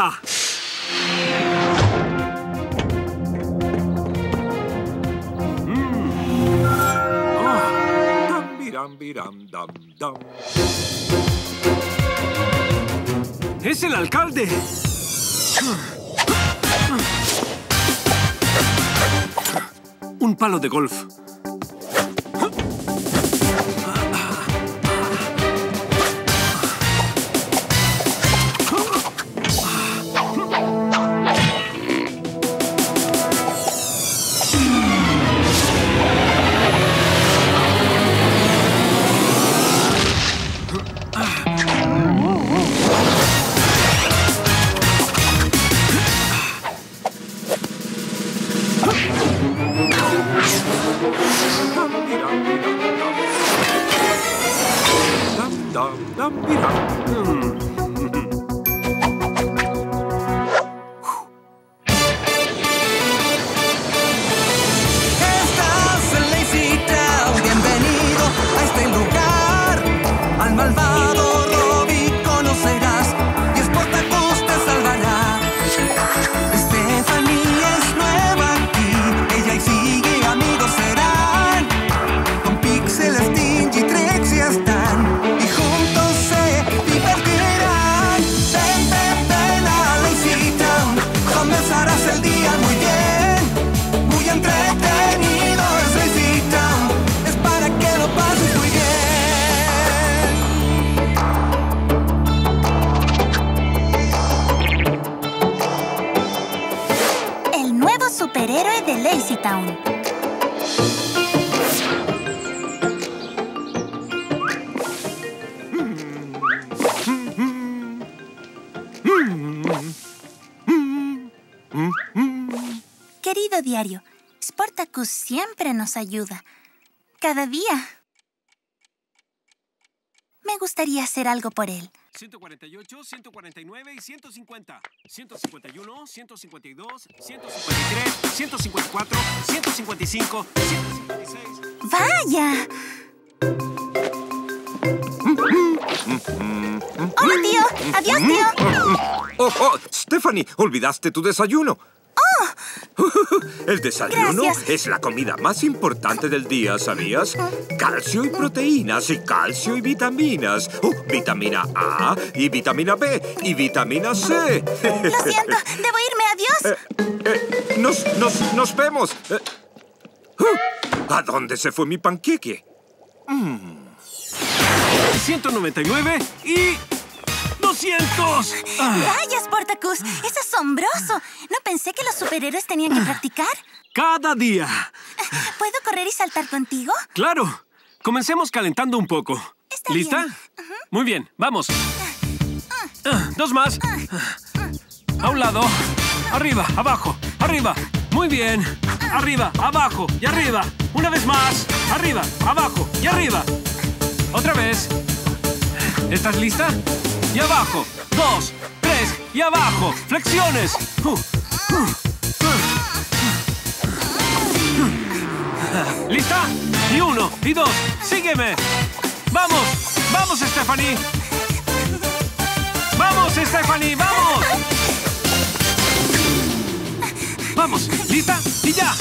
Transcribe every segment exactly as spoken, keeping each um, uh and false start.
¡Arriba! Mm. Oh. Dam, biram, biram, dam, dam. ¡Es el alcalde! Un palo de golf. Superhéroe de Lazy Town. Querido diario, Sportacus siempre nos ayuda. Cada día. Me gustaría hacer algo por él. ciento cuarenta y ocho, ciento cuarenta y nueve y ciento cincuenta. ciento cincuenta y uno, ciento cincuenta y dos, ciento cincuenta y tres, ciento cincuenta y cuatro, ciento cincuenta y cinco, ciento cincuenta y seis. ¡Vaya! ¡Hola, tío! ¡Adiós, tío! ¡Oh, oh! Stephanie, olvidaste tu desayuno. ¡Oh! El desayuno Gracias. es la comida más importante del día, ¿sabías? Calcio y proteínas, y calcio y vitaminas. Oh, vitamina A, y vitamina B, y vitamina C. Lo siento, debo irme. ¡Adiós! Eh, eh, nos, nos, nos vemos. Eh, uh, ¿A dónde se fue mi panqueque? Mm. ciento noventa y nueve y... ¡doscientos! Ah. ¡Vaya, Sportacus! ¡Es asombroso! No pensé que los superhéroes tenían que practicar. ¡Cada día! ¿Puedo correr y saltar contigo? ¡Claro! Comencemos calentando un poco. Está ¿Lista? bien. Uh-huh. Muy bien, vamos. Ah, dos más. A un lado. Arriba, abajo, arriba. Muy bien. Arriba, abajo y arriba. Una vez más. Arriba, abajo y arriba. Otra vez. ¿Estás lista? Y abajo. Dos, tres y abajo. Flexiones. Uh, uh, uh. ¿Lista? Y uno, y dos. Sígueme. ¡Vamos! ¡Vamos, Stephanie! ¡Vamos, Stephanie! ¡Vamos! ¡Vamos! ¿Lista? ¡Y ya!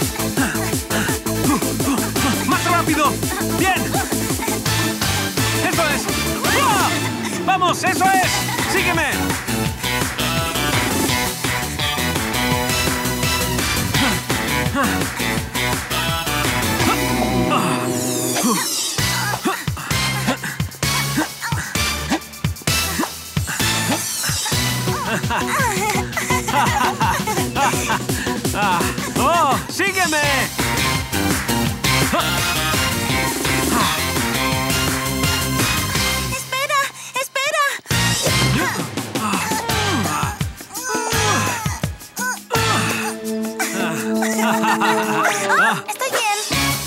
¡Más rápido! ¡Bien! ¡Eso es! ¡Ah! ¡Vamos! ¡Eso es! ¡Sígueme! ¡Oh! ¡Sígueme! ¡Espera! ¡Espera! Oh, estoy bien.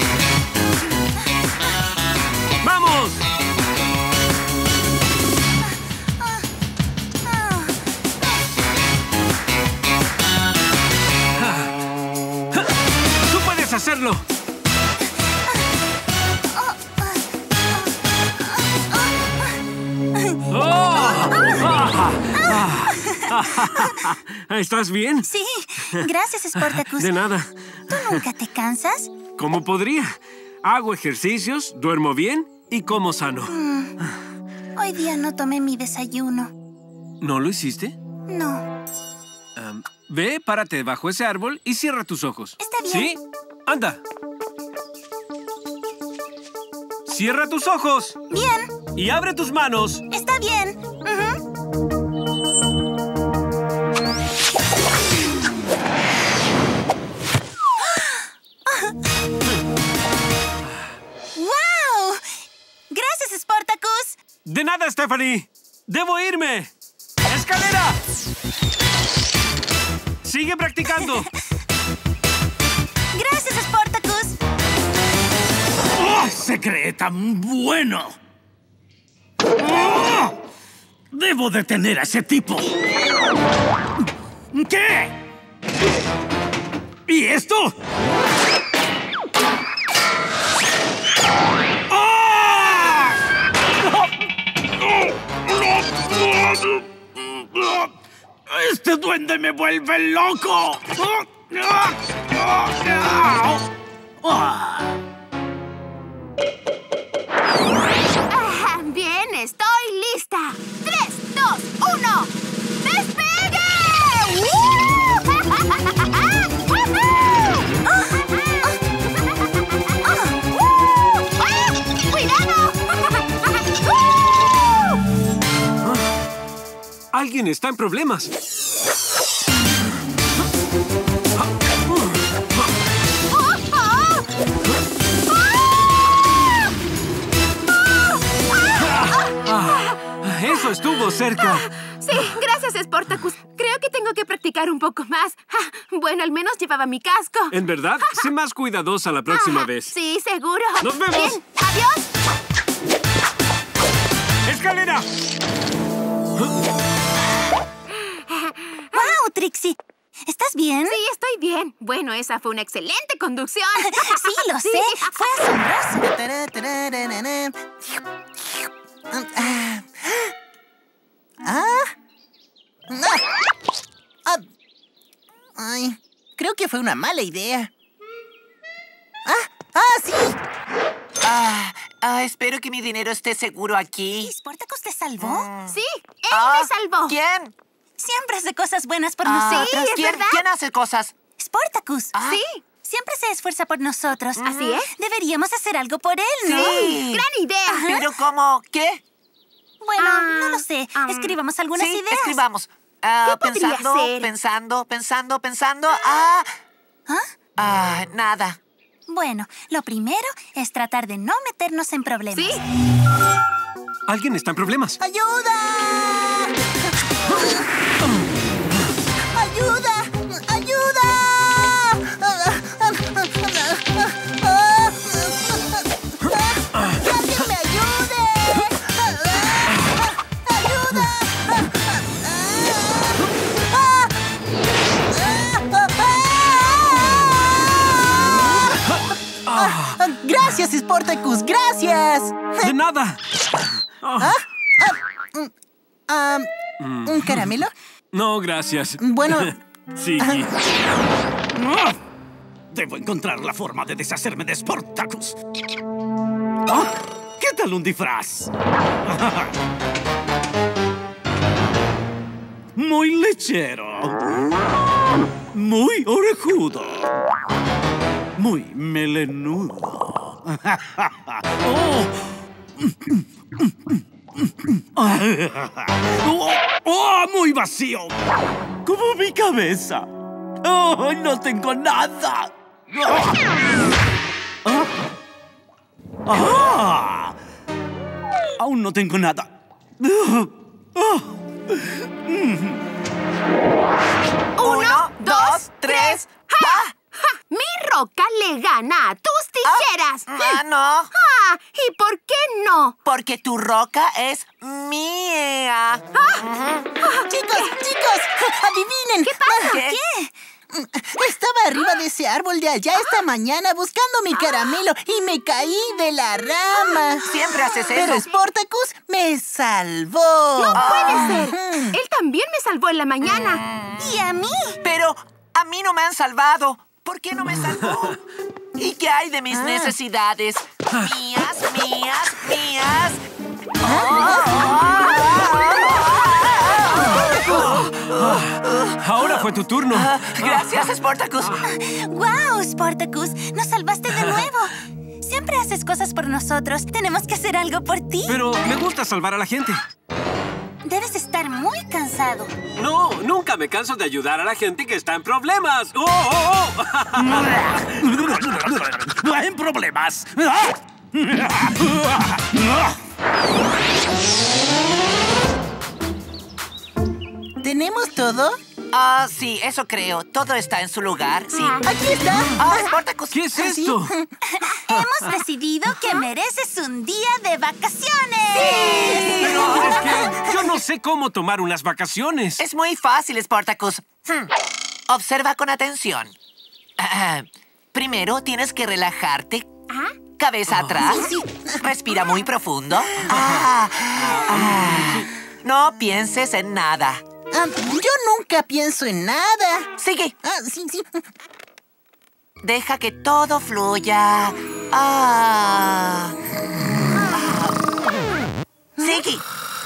¡Vamos! ¡Tú puedes hacerlo! ¡Oh! ¡Ah! ¡Ah! ¿Estás bien? Sí, gracias, Sportacus. De nada. ¿Tú nunca te cansas? ¿Cómo podría? Hago ejercicios, duermo bien y como sano. Mm. Hoy día no tomé mi desayuno. ¿No lo hiciste? No. Um, ve, párate bajo ese árbol y cierra tus ojos. Está bien. ¿Sí? Anda. Cierra tus ojos. Bien. Y abre tus manos. Está bien. Uh-huh. ¡Wow! Gracias, Sportacus. De nada, Stephanie. Debo irme. ¡Escalera! Sigue practicando. Gracias, Sportacus. ¡Oh! ¡Se cree tan bueno! ¡Oh! ¡Debo detener a ese tipo! ¿Qué? ¿Y esto? ¡Ah! ¡Este duende me vuelve loco! Ah, bien, estoy lista. Tres, dos, uno. ¡Despegue! ¡Cuidado! Alguien está en problemas. Eso estuvo cerca. Sí, gracias, Sportacus. Creo que tengo que practicar un poco más. Bueno, al menos llevaba mi casco. ¿En verdad? Sé más cuidadosa la próxima vez. Sí, seguro. ¡Nos vemos! Bien, adiós. ¡Escalera! ¡Wow, Trixie! ¿Estás bien? Sí, estoy bien. Bueno, esa fue una excelente conducción. Sí, lo Sí. sé. Fue asombroso. Ah. ¿Ah? Ah. Ay, creo que fue una mala idea. ¡Ah! ¡Ah, sí! Ah, ah, espero que mi dinero esté seguro aquí. ¿Sportacus te salvó? Sí, él Ah, me salvó. ¿Quién? Siempre hace cosas buenas por Ah, nosotros. es ¿quién, verdad. ¿Quién hace cosas? Sportacus. Ah. Sí, Siempre se esfuerza por nosotros. Así es. Deberíamos hacer algo por él, ¿no? Sí. gran idea. ¿Pero cómo? ¿Qué? Bueno, Ah, no lo sé. ah. Escribamos algunas sí, ideas. escribamos. Ah, ¿Qué podría pensando, ser? pensando, pensando, pensando. Ah, ¿Ah? ah, nada. Bueno, lo primero es tratar de no meternos en problemas. Sí. Alguien está en problemas. ¡Ayuda! ¡Ayuda! ¡Ayuda! ¡Que alguien me ayude! ¡Ayuda! ¡Gracias, Sportacus! ¡Gracias! ¡De nada! ¿Ah? Ah, ¿Un caramelo? No, gracias. Bueno... Sí. Ah, debo encontrar la forma de deshacerme de Sportacus. Ah, ¿qué tal un disfraz? Muy lechero. Muy orejudo. Muy melenudo. Oh. Oh, oh, muy vacío. Como mi cabeza. Oh, no tengo nada. Ah. Ah. Aún no tengo nada. Ah. Uno, dos, tres. ¡Ah! ¡Ja! Mi roca le gana a tus tijeras. Ah, no. Ah, ¿y por qué no? Porque tu roca es mía. ¡Chicos! ¡Chicos! ¡Adivinen! ¿Qué pasa? ¿Qué? ¿Qué? Estaba arriba de ese árbol de allá esta mañana buscando mi caramelo y me caí de la rama. Siempre haces eso. Pero Sportacus me salvó. ¡No puede ser! Él también me salvó en la mañana. ¿Y a mí? Pero a mí no me han salvado. ¿Por qué no me salvó? ¿Y qué hay de mis Ah. necesidades? Mías, mías, mías. Ahora fue tu turno. Gracias, Sportacus. ¡Guau, Sportacus! ¡Nos salvaste de nuevo! Siempre haces cosas por nosotros. Tenemos que hacer algo por ti. Pero me gusta salvar a la gente. Debes estar muy cansado. No, nunca me canso de ayudar a la gente que está en problemas. ¡Oh, oh, oh! ¡En problemas! ¿Tenemos todo? Ah, sí, eso creo. Todo está en su lugar, sí. Aquí está. Ah, Sportacus. ¿Qué es esto? Hemos decidido que mereces un día de vacaciones. Pero es que yo no sé cómo tomar unas vacaciones. Es muy fácil, Sportacus. Hmm. Observa con atención. Ah, primero tienes que relajarte. ¿Ah? Cabeza atrás. Respira muy profundo. Ah, ah. No pienses en nada. Ah, yo nunca pienso en nada. Sigue. Ah, sí, sí. Deja que todo fluya. Ah. Ah. Sigue.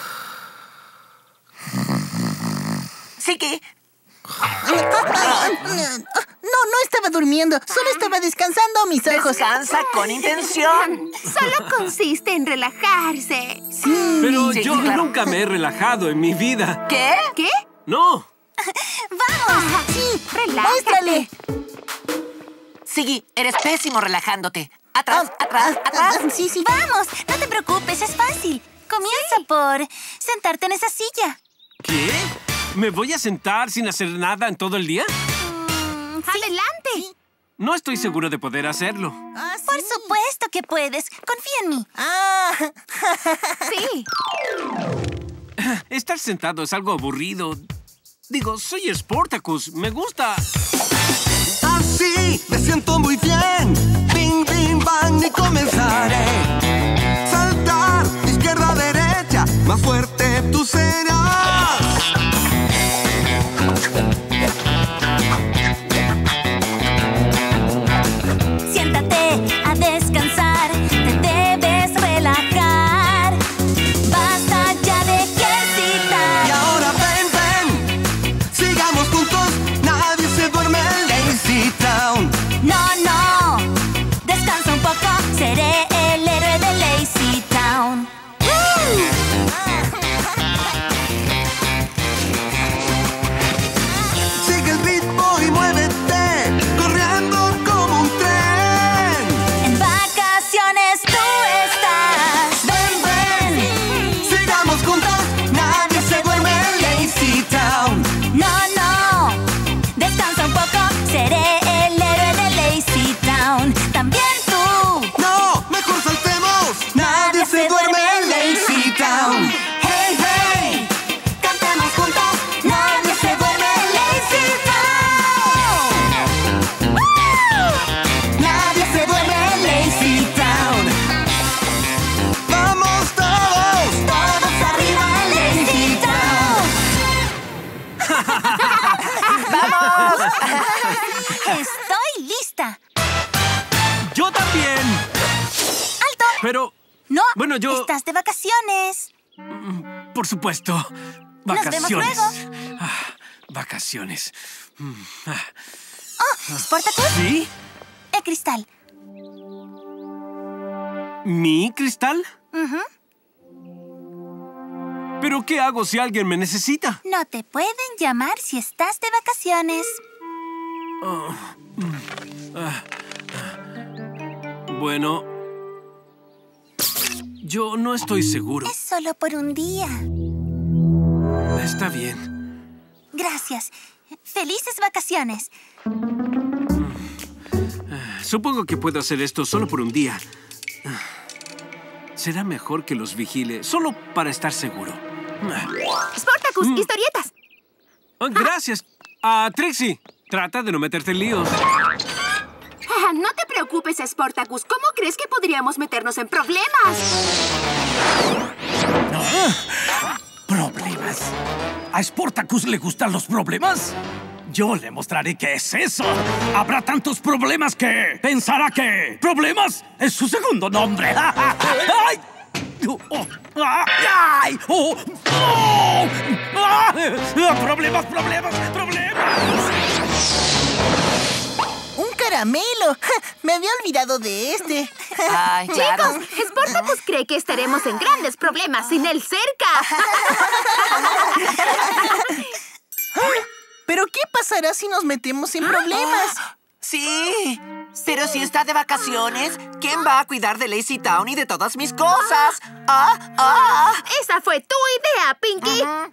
Sigue. No, no estaba durmiendo. Solo estaba descansando mis ojos. Descansa con intención. Solo consiste en relajarse. Sí. Pero Sí, yo claro. nunca me he relajado en mi vida. ¿Qué? ¿Qué? No. ¡Vamos! Sí. Relájate. Muéstrale. Sigue. Eres pésimo relajándote. Atrás, Ah, atrás, ah, atrás. ah, Sí, sí. ¡Vamos! No te preocupes, es fácil. Comienza por sentarte en esa silla. ¿Qué? ¿Me voy a sentar sin hacer nada en todo el día? ¡Adelante! No estoy seguro de poder hacerlo. Ah, sí. Por supuesto que puedes. Confía en mí. Ah. Sí. Estar sentado es algo aburrido. Digo, soy Sportacus. Me gusta. Así me siento muy bien. Bing, bing, bang y comenzaré. Saltar de izquierda a derecha. Más fuerte tú serás. Siéntate a descansar. Te debes relajar. Basta ya de Y ejercitar. ahora ven, ven. Sigamos juntos. Nadie se duerme en Lazy Town. No, no. Descansa un poco. Seré el héroe de Lazy Town. Sigue el ritmo y muévete. Corriendo como un tren. En vacaciones tú estás. Ven, ven. Sigamos juntos. Nadie se duerme en Lazy Town. No, no. Descansa un poco. Seré el héroe de Lazy Town. También tú. No, mejor saltemos. Nadie se duerme en Lazy Town. Hey, hey. Cantemos juntos. Nadie se duerme en Lazy Town. ¡Woo! Nadie se duerme en Lazy Town. Vamos todos. Todos arriba en Lazy Town. Estoy lista. ¡Yo también! ¡Alto! Pero, No, Bueno, yo- estás de vacaciones. por supuesto, Nos vemos vacaciones. luego. Ah, vacaciones. Mm, ah. Oh, Sportacus, ¿Sí? el cristal. ¿Mi cristal? Ujú. ¿Pero qué hago si alguien me necesita? No te pueden llamar si estás de vacaciones. Bueno, yo no estoy seguro. Es solo por un día. Está bien. Gracias. Felices vacaciones. Supongo que puedo hacer esto solo por un día. Será mejor que los vigile, solo para estar seguro. Sportacus, historietas. Ah, gracias. Ah, Trixie, Trata de no meterte en líos. Ah, no te preocupes, Sportacus. ¿Cómo crees que podríamos meternos en problemas? ¿Ah? ¿Problemas? ¿A Sportacus le gustan los problemas? Yo le mostraré qué es eso. Habrá tantos problemas que pensará que Problemas es su segundo nombre. ¡Ay! Oh, oh, ¡ay! Oh, oh, ¡ah! ¡Problemas, problemas, problemas! ¡Un caramelo! Me había olvidado de este. Ay, claro. Chicos, Sportacus cree que estaremos en grandes problemas sin él cerca. ¿Pero qué pasará si nos metemos en problemas? Sí, pero si está de vacaciones, ¿quién va a cuidar de Lazy Town y de todas mis cosas? ¡Ah! ¡Ah! Esa fue tu idea, Pinky. Ya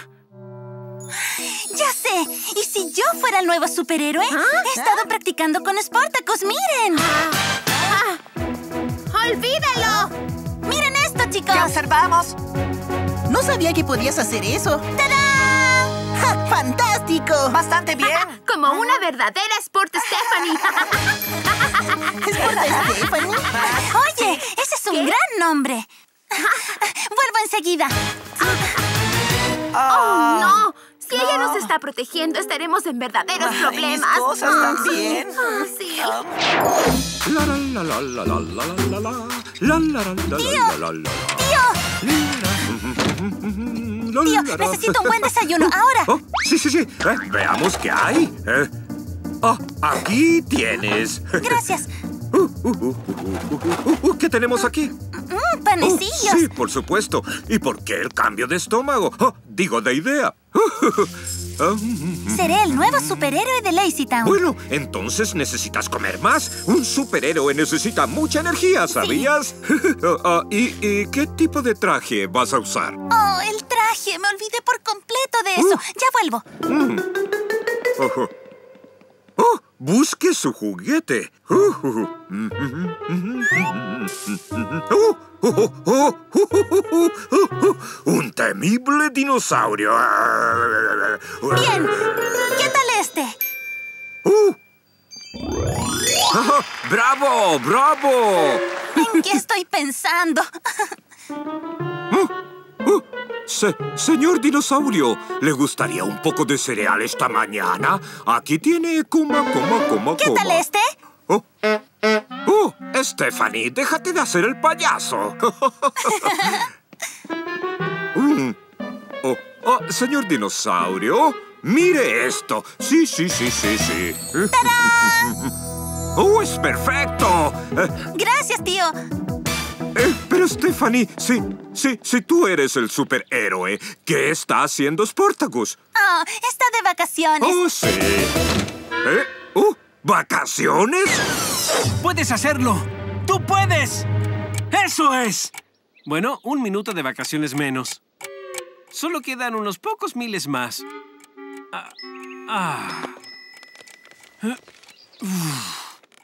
sé. ¿Y si yo fuera el nuevo superhéroe? He estado practicando con Sportacus. ¡Miren! Ah, ¡olvídalo! ¡Miren esto, chicos! ¿Qué observamos? No sabía que podías hacer eso. ¡Tadán! ¡Ja! ¡Fantástico! Bastante bien. Como una verdadera Sport Stephanie. ¿Sport Stephanie? Oye, ese es un gran nombre. Vuelvo enseguida. ¡Oh, no! Si ella nos está protegiendo, estaremos en verdaderos Ay, problemas. mis cosas también. Ah, sí. La la la la la la la la la la la la la Tío, la la. tío, tío, necesito un buen desayuno ahora. Oh, sí, sí, sí. Eh, veamos qué hay. Eh, ah, aquí tienes. Gracias. Uh, uh, uh, uh, uh, uh, uh, ¿Qué tenemos aquí? Mm, Oh, panecillos. sí, por supuesto. ¿Y por qué el cambio de estómago? Oh, digo, de idea. Ah, Seré el nuevo superhéroe de Lazy Town. bueno, entonces necesitas comer más. Un superhéroe necesita mucha energía, ¿sabías? Ah, ¿y, ¿Y qué tipo de traje vas a usar? Oh, el traje. Me olvidé por completo de eso. Ya vuelvo. Oh, oh, busque su juguete. Uh, uh, uh. Oh, oh, oh, oh, oh, oh, oh, oh. Un temible dinosaurio. Bien. ¿Qué tal este? Uh. Ah, ¡bravo! ¡Bravo! ¿En qué estoy pensando? Uh, se- señor dinosaurio, ¿le gustaría un poco de cereal esta mañana? Aquí tiene, coma, coma, coma, ¿Qué tal coma. este? Oh, oh, Stephanie, déjate de hacer el payaso. Mm. Oh, oh, señor dinosaurio, mire esto. Sí, sí, sí, sí, sí. ¡Oh, es perfecto! Eh, Gracias, tío. eh, pero Stephanie, sí, sí, si tú eres el superhéroe, ¿qué está haciendo Sportacus? Oh, está de vacaciones. Oh, sí. ¿Eh? Oh, ¿vacaciones? ¡Puedes hacerlo! ¡Tú puedes! ¡Eso es! Bueno, un minuto de vacaciones menos. Solo quedan unos pocos miles más. Ah. ah. Eh, uf.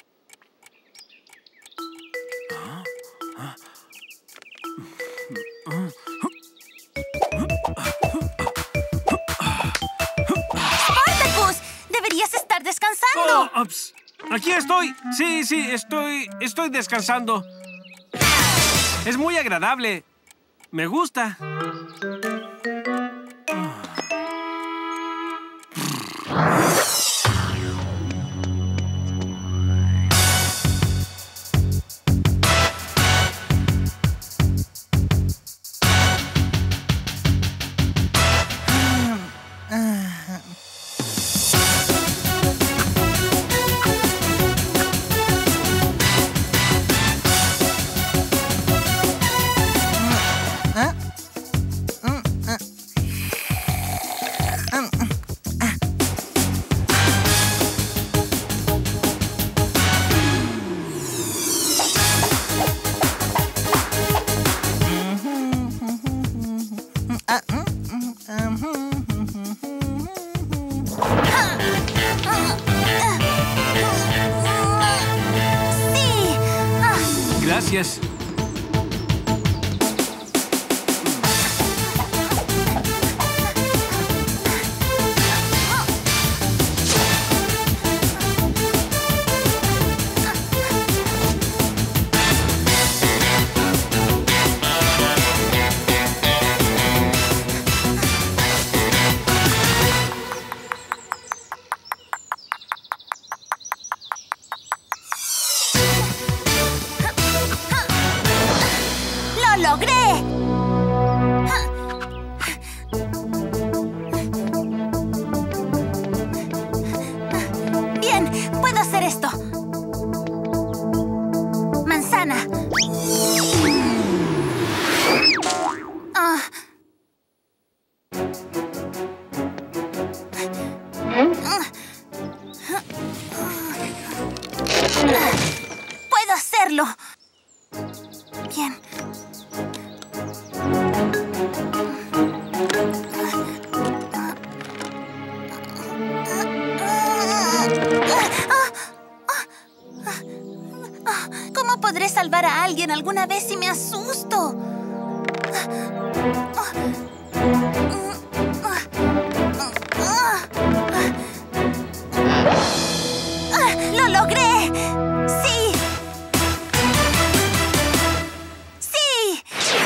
Sportacus, deberías estar descansando. Oh, ups. Aquí estoy. Sí, sí, estoy, estoy descansando. Es muy agradable. Me gusta. Sí. Ah, Gracias. ventana. Ah. Puedo hacerlo. Bien. ¿Cómo podré salvar a alguien alguna vez si me asusto? ¡Lo logré! ¡Sí! ¡Sí!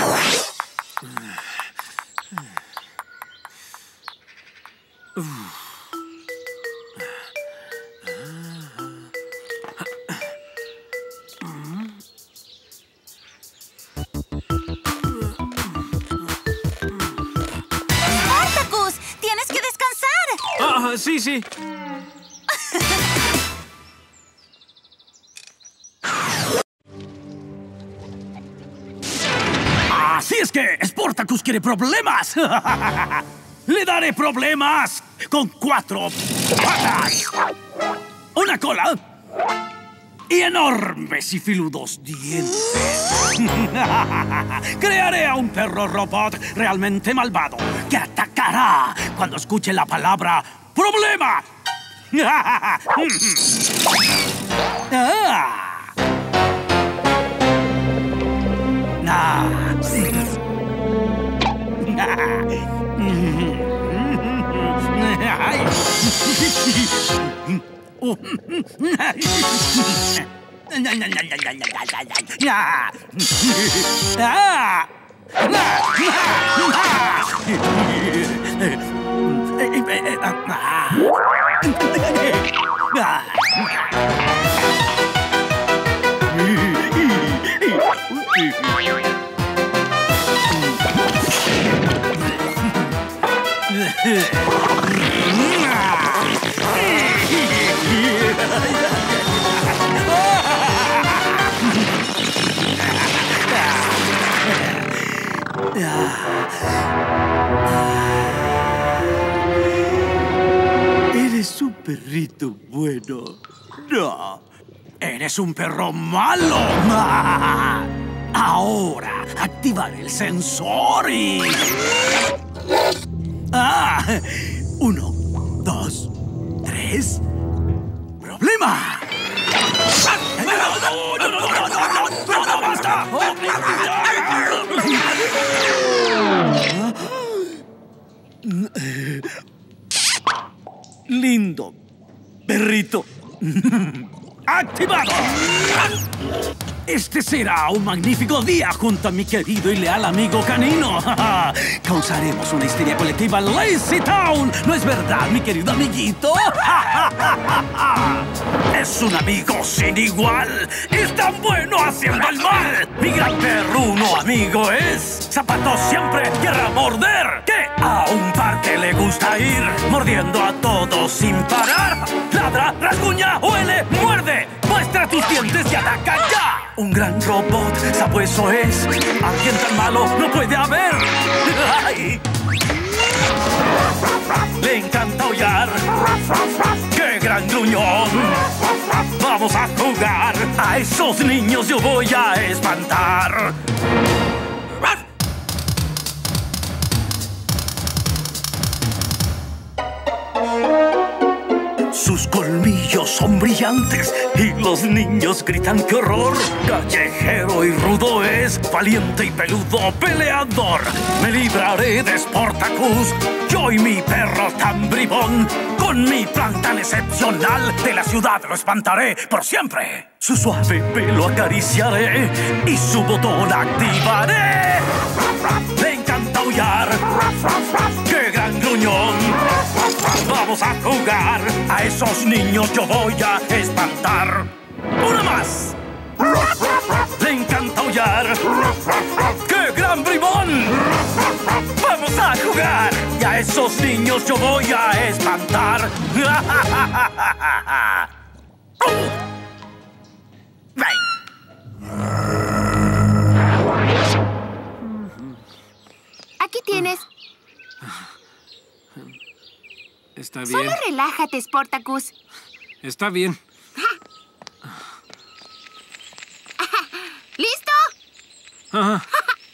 ¡Spartacus! ¡Tienes que descansar! Ah, sí, sí. Así es que Spartacus quiere problemas. Le daré problemas con cuatro patas, una cola y enormes y filudos dientes. Crearé a un perro robot realmente malvado que atacará cuando escuche la palabra problema. ah. Ah. Eres un perrito bueno. No, eres un perro malo. Ahora activaré el sensor y... Ah, uno, dos, tres. ¡Problema! ¡No, no, no, no, no, no, no, no, basta! Lindo perrito. ¡Activado! Este será un magnífico día junto a mi querido y leal amigo canino. Causaremos una histeria colectiva en Lazy Town. ¿No es verdad, mi querido amiguito? Es un amigo sin igual. Es tan bueno haciendo el mal. Mi gran perruno amigo es. Zapato siempre querrá morder. Que a un parque le gusta ir, mordiendo a todos sin parar. Ladra, rasguña, huele, muerde. Muestra tus dientes y ataca ya. Un gran robot, sabueso es. Alguien tan malo no puede haber. ¡Ay! Le encanta aullar. ¡Qué gran gruñón! Vamos a jugar. A esos niños yo voy a espantar. Sus colmillos son brillantes y los niños gritan ¡qué horror! Callejero y rudo es, valiente y peludo peleador. Me libraré de Spartacus, yo y mi perro tan bribón. Con mi plan tan excepcional de la ciudad lo espantaré por siempre. Su suave pelo acariciaré y su botón activaré. Le encanta aullar, ¡qué gran gruñón! Vamos a jugar, a esos niños yo voy a espantar. ¡Una más! Le encanta aullar, ¡qué gran bribón! Vamos a jugar, y a esos niños yo voy a espantar. ¡Ven! Está bien. Solo relájate, Sportacus. Está bien. ¿Listo? Ajá.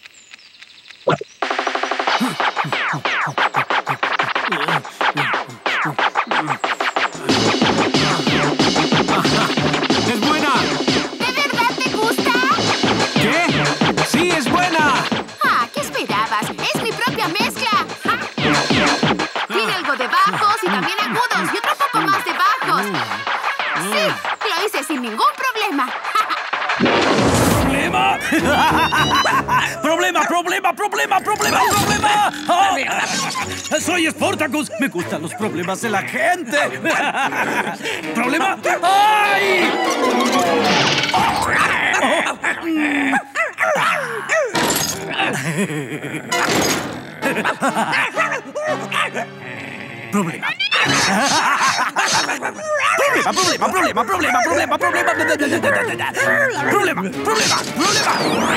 ¡Es buena! ¿De verdad te gusta? ¿Qué? ¡Sí, es buena! Ah, ¿qué esperabas? ¡Es mi propia mezcla! ¡Ja! Tiene algo de bajos y también agudos y otro poco más de bajos. Sí, lo hice sin ningún problema. ¿Problema? ¡Problema, problema, problema, problema, problema! ¡Ah! ¡Soy Sportacus! Me gustan los problemas de la gente. ¿Problema? ¡Ay! Problema. Problema, problema, problema, problema, problema, problema. Problema, problema, problema.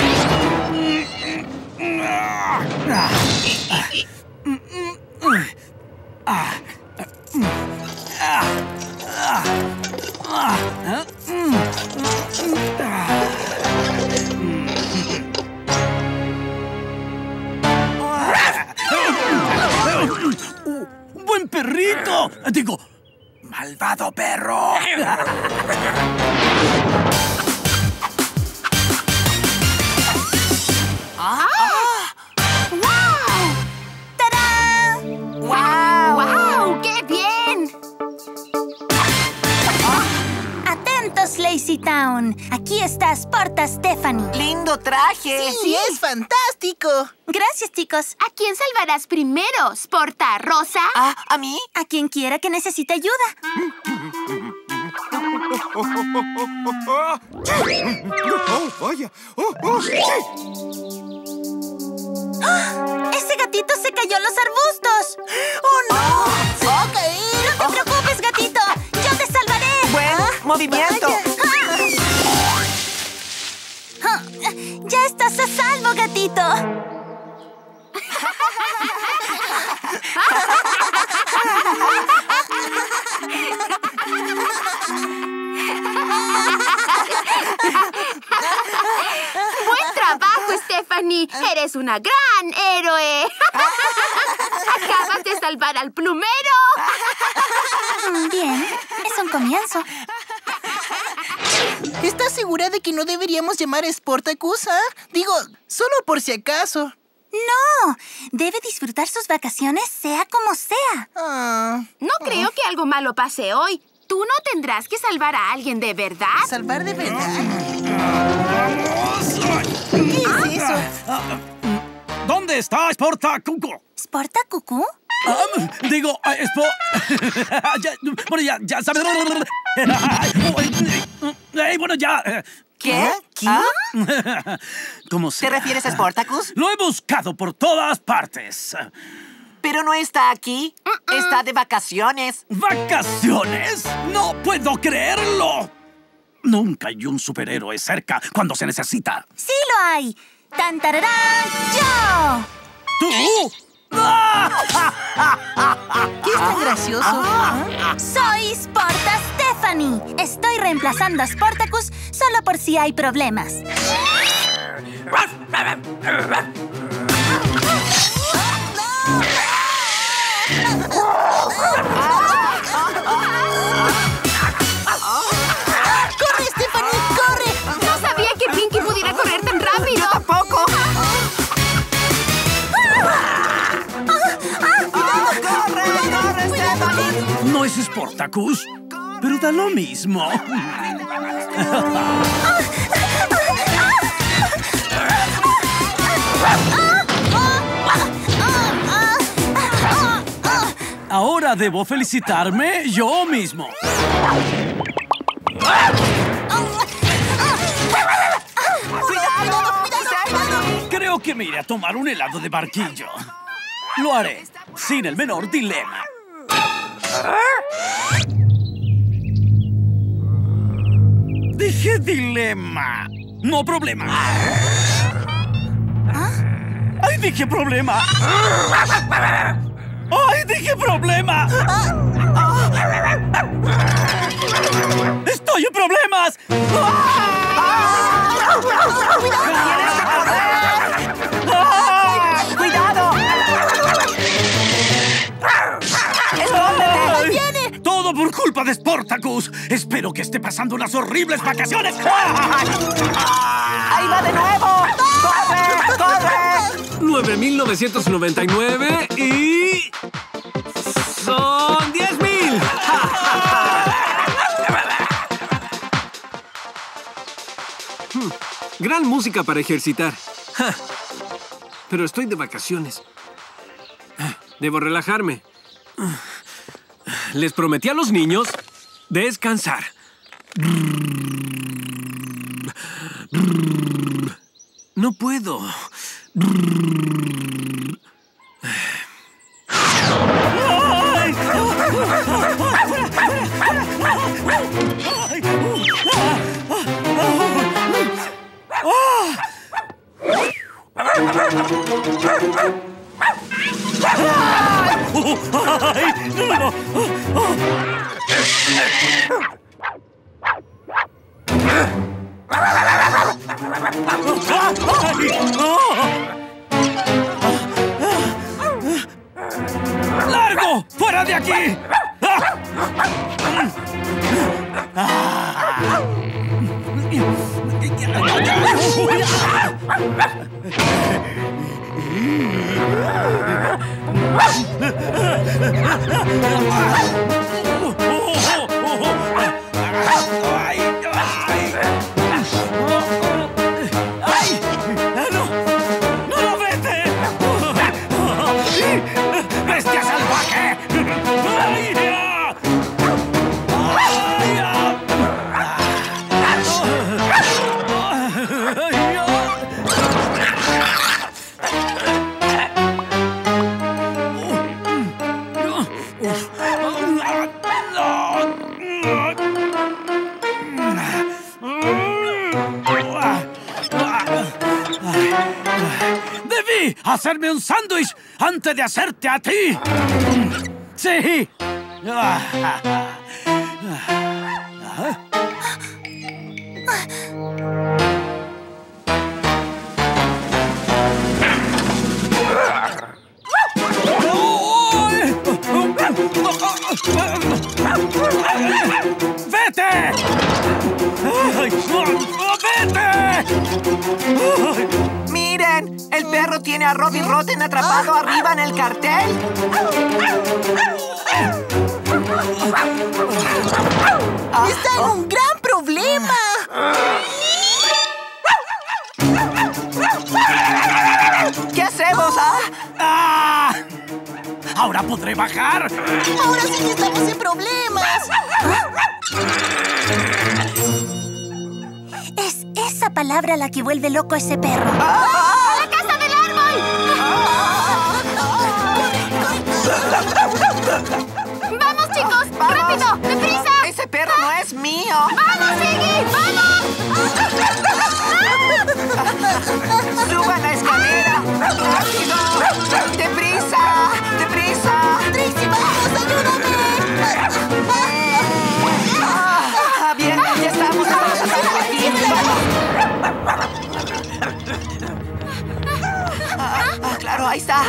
¡Un buen perrito! Digo, malvado perro. ¡Wow! ¡Tarán! ¡Wow! ¡Wow! ¡Qué bien! Atentos, Lazy Town. Aquí está Sporta Stephanie. ¡Lindo traje! ¡Sí, es fantástico! Gracias, chicos. ¿A quién salvarás primero? ¿Sporta Rosa? ¿Ah, a mí? A quien quiera que necesite ayuda. ¡Oh, vaya! ¡Oh, oh, sí! ¡Ah! ¡Ese gatito se cayó en los arbustos! ¡Oh, no! ¡Se va a caer! ¡No te preocupes, gatito! ¡Yo te salvaré! Buen movimiento. Ah, ¡ya estás a salvo, gatito! ¡Buen trabajo, Stephanie! ¡Eres una gran héroe! ¡Acabas de salvar al plumero! Bien, es un comienzo. ¿Estás segura de que no deberíamos llamar a Sportacus, ah? Digo, solo por si acaso. ¡No! Debe disfrutar sus vacaciones sea como sea. Ah, No creo que algo malo pase hoy. ¿Tú no tendrás que salvar a alguien de verdad? ¿salvar de verdad? ¿Qué es eso? ¿Dónde está Sportacuco? ¿Sporta Cucú? Ah, digo, ah, Spo... ya, bueno, ya, ya sabes... Ey, bueno, ya... ¿Qué? ¿Qué? ¿Ah? ¿Cómo ¿Te sea? refieres a Sportacus? Lo he buscado por todas partes. Pero no está aquí. Está de vacaciones. ¿Vacaciones? ¡No puedo creerlo! Nunca hay un superhéroe cerca cuando se necesita. ¡Sí lo hay! ¡Tan, tararán! ¡Yo! ¿Tú? ¿Qué es tan gracioso? ¿Ah? Soy Sporta Stephanie. Estoy reemplazando a Sportacus solo por si hay problemas. ¡Corre, Stephanie, corre! No sabía que Pinky pudiera correr tan rápido. ¡Tampoco! ¡Corre, corre, Stephanie! No es Sportacus, pero da lo mismo. Ahora debo felicitarme yo mismo. Creo que me iré a tomar un helado de barquillo. Lo haré sin el menor dilema. Dije dilema, no problema. ¡Ay, dije problema! ¡Ay, dije problema! ¡Estoy en problemas! ¡Cuidado! ¡Escóndete! ¡Viene! Todo por culpa de Sportacus. Espero que esté pasando unas horribles vacaciones. ¡Ahí va de nuevo! ¡Corre! ¡Corre! nueve mil novecientos noventa y nueve y... ¡son diez mil! Hmm, gran música para ejercitar. Ja. Pero estoy de vacaciones. Debo relajarme. Les prometí a los niños descansar. No puedo. ¡Largo! ¡Fuera de aquí! ¡Bestia salvaje! ¡Debí hacerme un sándwich antes de hacerte a ti! ¡Sí! ¡Vete! ¡Vete! ¡Miren! ¡El perro tiene a Robin Rotten atrapado arriba en el cartel! ¡Está en un gran problema! ¿Qué hacemos, ah? ¡Ah! ¿Ahora podré bajar? ¡Ahora sí que estamos en problemas! Es esa palabra la que vuelve loco a ese perro. ¡La casa del árbol! ¡Vamos, chicos! ¡Vamos! ¡Rápido! ¡Deprisa! ¡Ese perro no es mío! ¡Vamos, Iggy! ¡Vamos! ¡Suban la escalera! ¡Rápido! ¡Deprisa! ¡Deprisa! ¡Tracy, vamos, ayúdame! ¡Ah, bien! ¡Ya estamos! ¡Estamos haciendo aquí! ¡Vamos! Ah, claro, ahí está.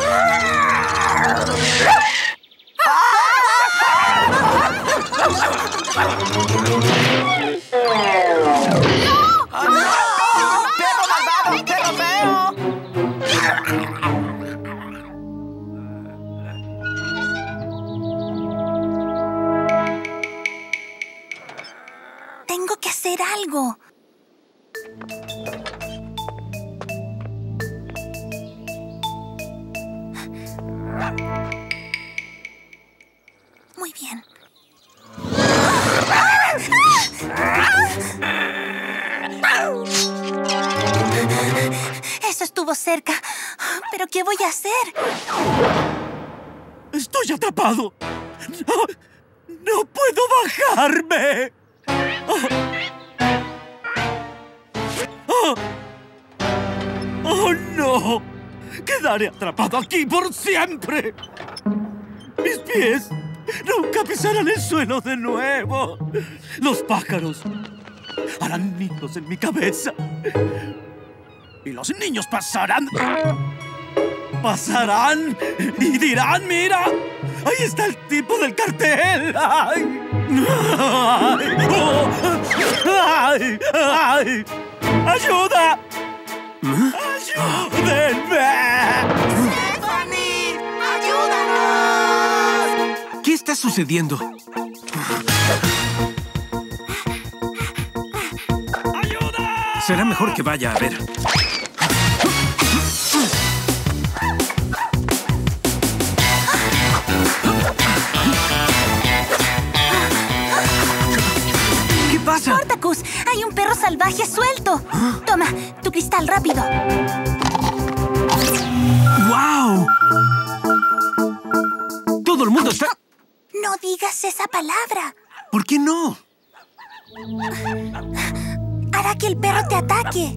¡Perro malvado! ¡Perro feo! Tengo que hacer algo. Muy bien. Eso estuvo cerca. ¿Pero qué voy a hacer? ¡Estoy atrapado! ¡No, no puedo bajarme! ¡Oh! ¡Oh! ¡Oh, no! ¡Quedaré atrapado aquí por siempre! pies nunca pisarán el suelo de nuevo. Los pájaros harán nidos en mi cabeza. Y los niños pasarán... Pasarán y dirán, mira, ahí está el tipo del cartel. ¡Ay! ¡Ay! ¡Oh! ¡Ay! ¡Ay! ¡Ayuda! ¡Ayúdenme! ¡Stephanie! ¡Ayúdanos! ¿Qué está sucediendo? ¡Ayuda! Será mejor que vaya a ver. ¿Qué pasa? Sportacus, hay un perro salvaje suelto. Toma, tu cristal rápido. ¡Wow! Todo el mundo está... No digas esa palabra. ¿Por qué no? Hará que el perro te ataque.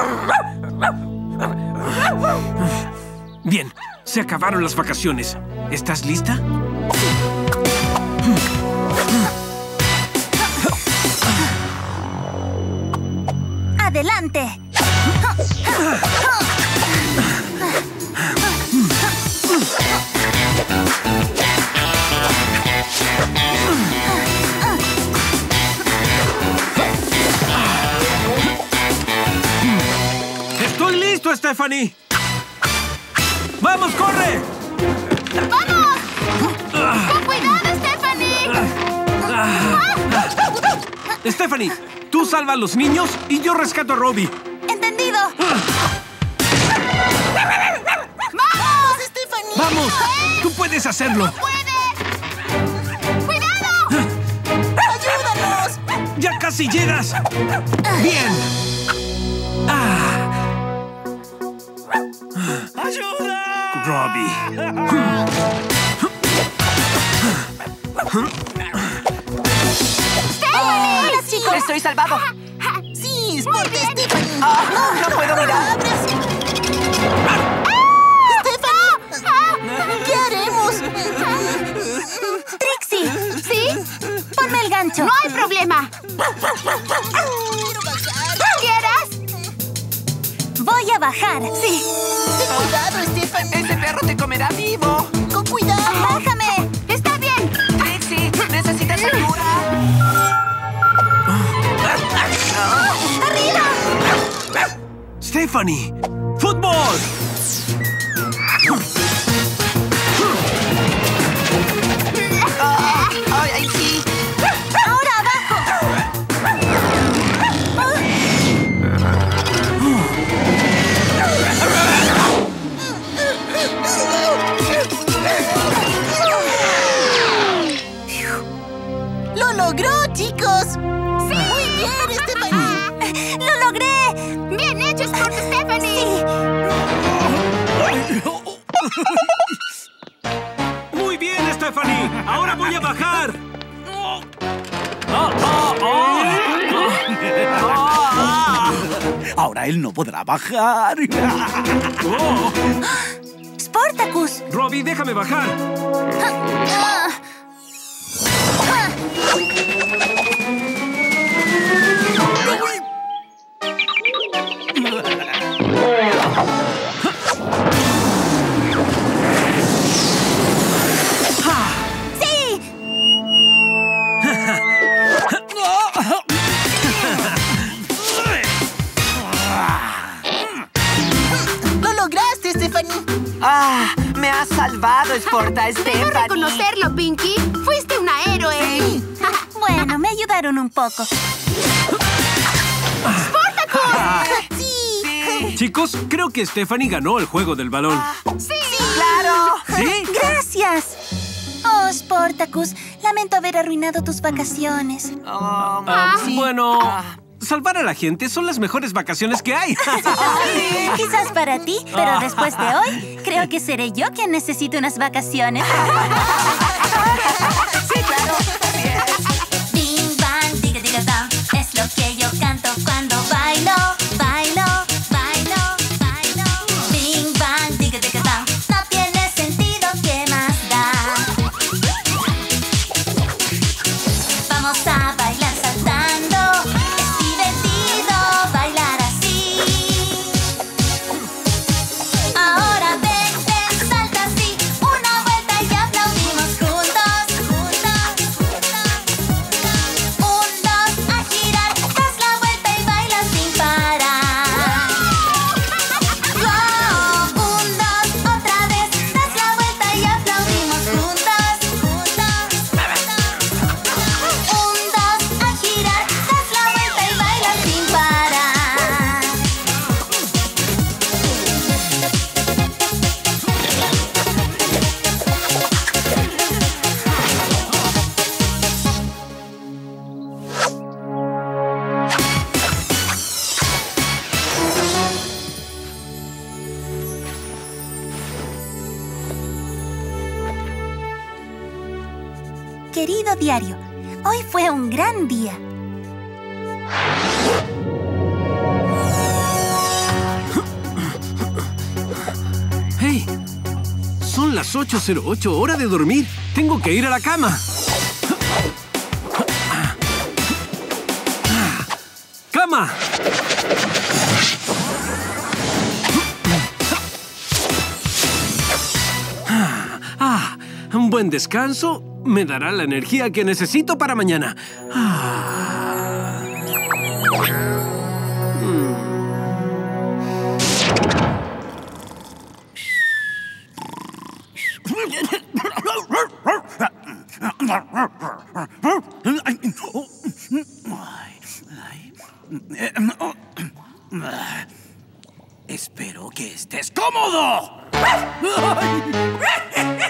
Bien, se acabaron las vacaciones. ¿Estás lista? ¡Adelante! ¡Estoy listo, Stephanie! ¡Vamos, corre! ¡Vamos! ¡Con cuidado, Stephanie! Stephanie, tú salva a los niños y yo rescato a Robbie. ¡Entendido! ¡Vamos, Stephanie! ¡Vamos! ¡Tú puedes hacerlo! ¡Puede! ¡Cuidado! ¡Ayúdanos! ¡Ya casi llegas! ¡Bien! Ah, ¡Ayuda! Robbie. ¡Hola, chicos! ¡Estoy salvado! ¡Sí, Sport Stephanie! Ah, ¡No puedo mirar! ¡Stephanie! ¿Qué haremos? ¡Trixie! ¿Sí? ¡Ponme el gancho! ¡No hay problema! ¿Quieras? Voy a bajar. Sí. ¡Ten cuidado, Stephanie! ¡Ese perro te comerá vivo! ¡Con cuidado! ¡Bájame! ¡Está bien! ¡Trixie! ¿Necesitas ayuda? ¡Arriba! Stephanie, ¡fútbol! Ah, ¡Ay, ay, sí! ¡Ahora abajo! ¡Lo logró, chicos! ¡Sí! ¡Muy bien, Stephanie! ¡Lo logré! ¡Bien hecho, Sport Stephanie! ¡Muy bien, Stephanie! ¡Ahora voy a bajar! Ahora él no podrá bajar. Oh. ¡Sportacus! Robbie, déjame bajar. ¡Sí! ¡Lo lograste, Stephanie! ¡Ah! ¡Me has salvado, Sporta Debo Stephanie! reconocerlo, Pinky. Fuiste una héroe. Bueno, me ayudaron un poco. ¡Sí! Chicos, creo que Stephanie ganó el juego del balón. ¡Sí! ¡Claro! ¿Sí? ¡Gracias! Oh, Sportacus, lamento haber arruinado tus vacaciones. Oh, Ah, sí. bueno, Ah. salvar a la gente son las mejores vacaciones que hay. Quizás para ti, pero después de hoy, creo que seré yo quien necesite unas vacaciones. Sí, claro. Así es. Bing, bang, diga, diga, dong. Es lo que yo canto cuando bailo, bailo, bailo, bailo. Bing, bang, diga, diga, dong. No tiene sentido, ¿qué más da? querido diario. Hoy fue un gran día. ¡Hey! Son las ocho cero ocho, hora de dormir. Tengo que ir a la cama. ¡Cama! Ah, un buen descanso me dará la energía que necesito para mañana. Ah. Mm. Espero que estés cómodo.